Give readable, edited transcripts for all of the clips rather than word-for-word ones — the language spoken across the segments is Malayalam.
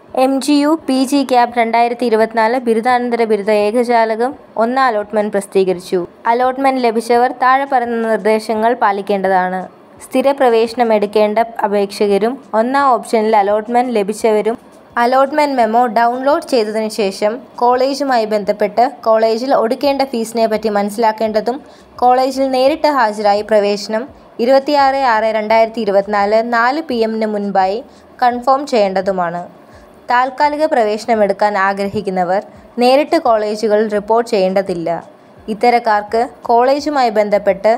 MGU PG ക്യാപ് 2024 ബിരുദാനന്തര ബിരുദ ഏകജാലകം 1 അലോട്ട്മെന്റ് പ്രസിദ്ധീകരിച്ചു. അലോട്ട്മെന്റ് ലഭിച്ചവർ താഴെ പറയുന്ന നിർദ്ദേശങ്ങൾ പാലിക്കേണ്ടതാണ്. സ്ഥിരപ്രവേശനം എടുക്കേണ്ട അപേക്ഷകരും 1-ാം ഓപ്ഷനിൽ അലോട്ട്മെന്റ് ലഭിച്ചവരും അലോട്ട്മെന്റ് മെമ്മോ ഡൗൺലോഡ് ചെയ്തതിനു ശേഷം കോളേജുമായി ബന്ധപ്പെട്ട് കോളേജിൽ ഒടുക്കേണ്ട ഫീസിനെപ്പറ്റി മനസ്സിലാക്കേണ്ടതും കോളേജിൽ നേരിട്ട് ഹാജരായി പ്രവേശനം 26/6/2024 4 PM മുൻപായി കൺഫേം ചെയ്യേണ്ടതുമാണ്. താൽക്കാലിക പ്രവേശനമെടുക്കാൻ ആഗ്രഹിക്കുന്നവർ നേരിട്ട് കോളേജുകളിൽ റിപ്പോർട്ട് ചെയ്യേണ്ടതില്ല. ഇത്തരക്കാർക്ക് കോളേജുമായി ബന്ധപ്പെട്ട്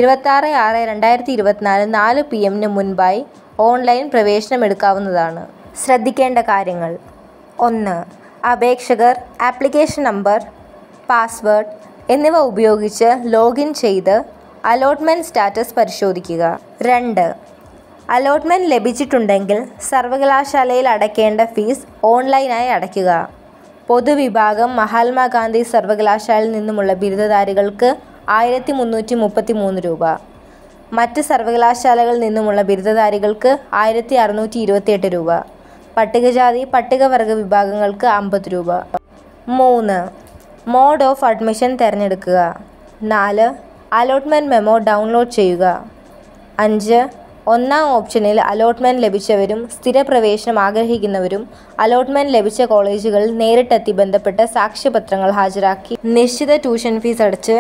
26/6/2024 4 PM മുൻപായി ഓൺലൈൻ പ്രവേശനമെടുക്കാവുന്നതാണ്. ശ്രദ്ധിക്കേണ്ട കാര്യങ്ങൾ: 1. അപേക്ഷകർ ആപ്ലിക്കേഷൻ നമ്പർ, പാസ്വേഡ് എന്നിവ ഉപയോഗിച്ച് ലോഗിൻ ചെയ്ത് അലോട്ട്മെന്റ് സ്റ്റാറ്റസ് പരിശോധിക്കുക. 2. അലോട്ട്മെന്റ് ലഭിച്ചിട്ടുണ്ടെങ്കിൽ സർവകലാശാലയിൽ അടയ്ക്കേണ്ട ഫീസ് ഓൺലൈനായി അടയ്ക്കുക. പൊതുവിഭാഗം മഹാത്മാഗാന്ധി സർവകലാശാലയിൽ നിന്നുമുള്ള ബിരുദധാരികൾക്ക് 1333 രൂപ, മറ്റ് സർവകലാശാലകളിൽ നിന്നുമുള്ള ബിരുദധാരികൾക്ക് 1628 രൂപ, പട്ടികജാതി പട്ടികവർഗ വിഭാഗങ്ങൾക്ക് 50 രൂപ. 3. മോഡ് ഓഫ് അഡ്മിഷൻ തിരഞ്ഞെടുക്കുക. 4. അലോട്ട്മെന്റ് മെമ്മോ ഡൗൺലോഡ് ചെയ്യുക. 5. 1-ാം ഓപ്ഷനിൽ അലോട്ട്മെന്റ് ലഭിച്ചവരും സ്ഥിരപ്രവേശനം ആഗ്രഹിക്കുന്നവരും അലോട്ട്മെന്റ് ലഭിച്ച കോളേജുകളിൽ നേരിട്ടെത്തി ബന്ധപ്പെട്ട സാക്ഷ്യപത്രങ്ങൾ ഹാജരാക്കി നിശ്ചിത ട്യൂഷൻ ഫീസ് അടച്ച്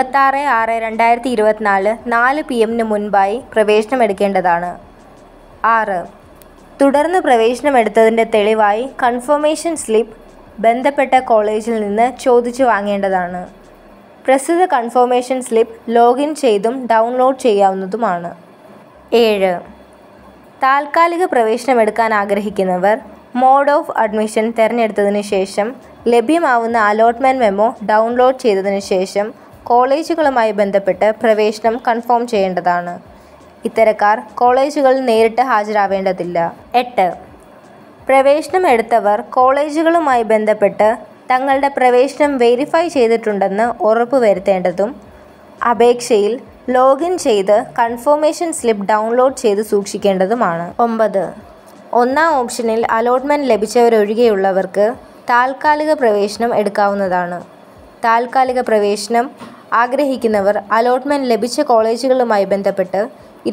26/6/2024 4 PM മുൻപായി പ്രവേശനമെടുക്കേണ്ടതാണ്. 6. തുടർന്ന് പ്രവേശനമെടുത്തതിൻ്റെ തെളിവായി കൺഫർമേഷൻ സ്ലിപ്പ് ബന്ധപ്പെട്ട കോളേജിൽ നിന്ന് ചോദിച്ചു വാങ്ങേണ്ടതാണ്. പ്രസ്തുത കൺഫർമേഷൻ സ്ലിപ്പ് ലോഗിൻ ചെയ്തും ഡൗൺലോഡ് ചെയ്യാവുന്നതുമാണ്. 7. താൽക്കാലിക പ്രവേശനമെടുക്കാൻ ആഗ്രഹിക്കുന്നവർ മോഡ് ഓഫ് അഡ്മിഷൻ തിരഞ്ഞെടുത്തതിന് ശേഷം ലഭ്യമാവുന്ന അലോട്ട്മെന്റ് മെമ്മോ ഡൗൺലോഡ് ചെയ്തതിന് ശേഷം കോളേജുകളുമായി ബന്ധപ്പെട്ട് പ്രവേശനം കൺഫേം ചെയ്യേണ്ടതാണ്. ഇത്തരക്കാർ കോളേജുകളിൽ നേരിട്ട് ഹാജരാവേണ്ടതില്ല. 8. പ്രവേശനം എടുത്തവർ കോളേജുകളുമായി ബന്ധപ്പെട്ട് തങ്ങളുടെ പ്രവേശനം വെരിഫൈ ചെയ്തിട്ടുണ്ടെന്ന് ഉറപ്പുവരുത്തേണ്ടതും അപേക്ഷയിൽ ലോഗിൻ ചെയ്ത് കൺഫർമേഷൻ സ്ലിപ്പ് ഡൗൺലോഡ് ചെയ്ത് സൂക്ഷിക്കേണ്ടതുമാണ്. 9. 1-ാം ഓപ്ഷനിൽ അലോട്ട്മെന്റ് ലഭിച്ചവരൊഴികെയുള്ളവർക്ക് താൽക്കാലിക പ്രവേശനം എടുക്കാവുന്നതാണ്. താൽക്കാലിക പ്രവേശനം ആഗ്രഹിക്കുന്നവർ അലോട്ട്മെന്റ് ലഭിച്ച കോളേജുകളുമായി ബന്ധപ്പെട്ട്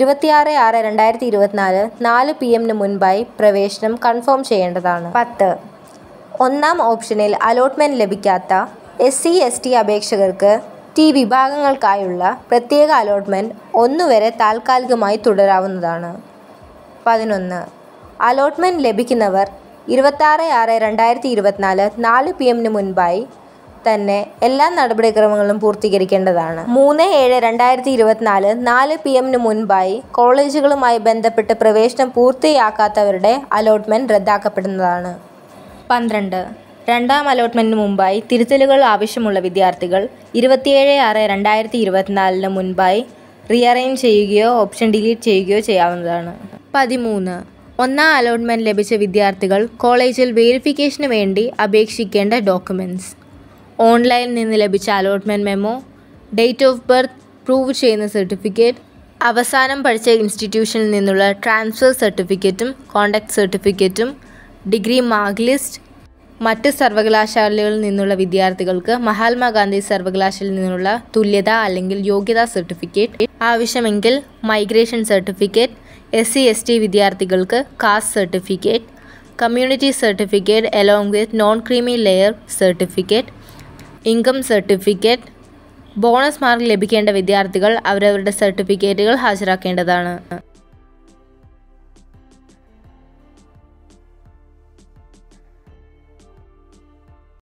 26/6/2024 4 PM മുൻപായി പ്രവേശനം കൺഫേം ചെയ്യേണ്ടതാണ്. 10. 1-ാം ഓപ്ഷനിൽ അലോട്ട്മെന്റ് ലഭിക്കാത്ത SC/ST അപേക്ഷകർക്ക് വിഭാഗങ്ങൾക്കായുള്ള പ്രത്യേക അലോട്ട്മെന്റ് 1 വരെ താൽക്കാലികമായി തുടരാവുന്നതാണ്. 11. അലോട്ട്മെന്റ് ലഭിക്കുന്നവർ 26/6/2024 4 PM മുൻപായി തന്നെ എല്ലാ നടപടിക്രമങ്ങളും പൂർത്തീകരിക്കേണ്ടതാണ്. 3/7/2024 4 PM മുൻപായി കോളേജുകളുമായി ബന്ധപ്പെട്ട് പ്രവേശനം പൂർത്തിയാക്കാത്തവരുടെ അലോട്ട്മെന്റ് റദ്ദാക്കപ്പെടുന്നതാണ്. 12. 2-ാം അലോട്ട്മെന്റിന് മുമ്പായി തിരുത്തലുകൾ ആവശ്യമുള്ള വിദ്യാർത്ഥികൾ 27/6/2024 മുൻപായി റീഅറേഞ്ച് ചെയ്യുകയോ ഓപ്ഷൻ ഡിലീറ്റ് ചെയ്യുകയോ ചെയ്യാവുന്നതാണ്. 13. 1-ാം അലോട്ട്മെന്റ് ലഭിച്ച വിദ്യാർത്ഥികൾ കോളേജിൽ വെരിഫിക്കേഷന് വേണ്ടി അപേക്ഷിക്കേണ്ട ഡോക്യുമെന്റ്സ്: ഓൺലൈനിൽ നിന്ന് ലഭിച്ച allotment memo, date of birth prove ചെയ്യുന്ന സർട്ടിഫിക്കറ്റ്, അവസാനം പഠിച്ച ഇൻസ്റ്റിറ്റ്യൂഷനിൽ നിന്നുള്ള ട്രാൻസ്ഫർ സർട്ടിഫിക്കറ്റും കോണ്ടാക്ട് സർട്ടിഫിക്കറ്റും, ഡിഗ്രി മാർക്ക് ലിസ്റ്റ്. മറ്റ് സർവകലാശാലകളിൽ നിന്നുള്ള വിദ്യാർത്ഥികൾക്ക് മഹാത്മാഗാന്ധി സർവകലാശാലയിൽ നിന്നുള്ള തുല്യത അല്ലെങ്കിൽ യോഗ്യതാ സർട്ടിഫിക്കറ്റ്, ആവശ്യമെങ്കിൽ മൈഗ്രേഷൻ സർട്ടിഫിക്കറ്റ്, SC/ST വിദ്യാർത്ഥികൾക്ക് caste certificate, community certificate along with non creamy layer certificate, income certificate. Bonus mark ലഭിക്കേണ്ട വിദ്യാർത്ഥികൾ അവരവരുടെ സർട്ടിഫിക്കറ്റുകൾ ഹാജരാക്കേണ്ടതാണ്.